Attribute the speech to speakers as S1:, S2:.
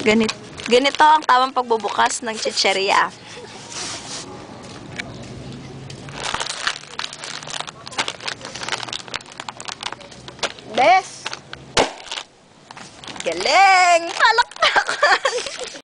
S1: Ganito ang tamang pagbubukas ng chicheria. Bes! Galing! Palakpakan!